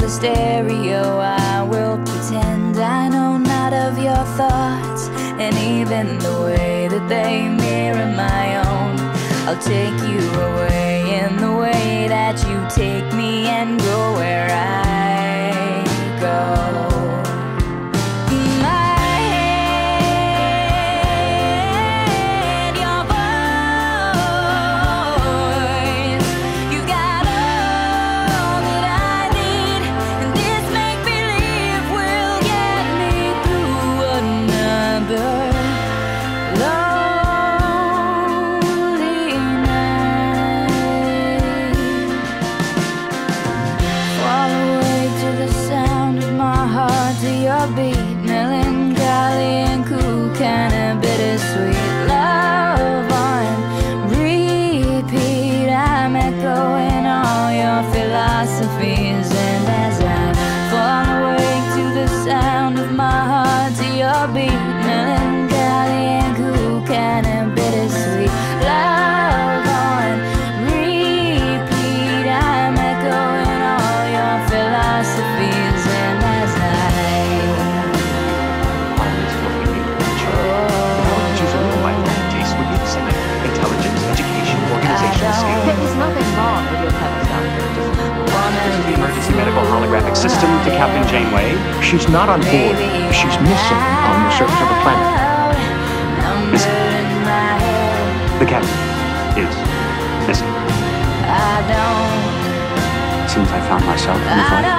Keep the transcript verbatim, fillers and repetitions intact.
a stereo, I will pretend I know not of your thoughts, and even the way that they mirror my own. I'll take you away in the way that you take me and go where I go. Beat, melancholy and cool, kinda bittersweet. Love on repeat, I'm echoing all your philosophies. And as I fall awake to the sound of my heart, to your beat, melancholy and cool, kinda bittersweet. Love on repeat, I'm echoing all your philosophies. And as I There is nothing wrong with your petals, Doctor. This is the emergency medical holographic system to Captain Janeway. She's not on board. She's missing on the surface of the planet. Missing. The captain is missing. I don't Since I found myself in the flight.